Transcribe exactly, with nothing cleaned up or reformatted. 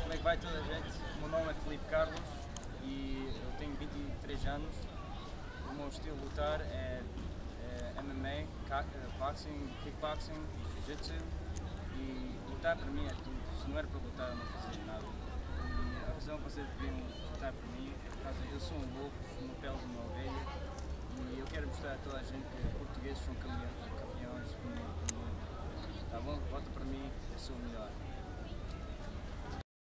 como é que vai toda a gente? O meu nome é Felipe e eu tenho vinte e três anos. O meu estilo de lutar é, é M M A, boxing, kickboxing e jiu-jitsu. E lutar para mim é tudo. Se não era para lutar, eu não fazia nada. E a razão que vocês deviam lutar para mim é por causa eu sou um lobo, uma pele de uma ovelha. E eu quero mostrar a toda a gente que portugueses são campeões, campeões do mundo. Tá bom? Vota para mim, eu sou o melhor.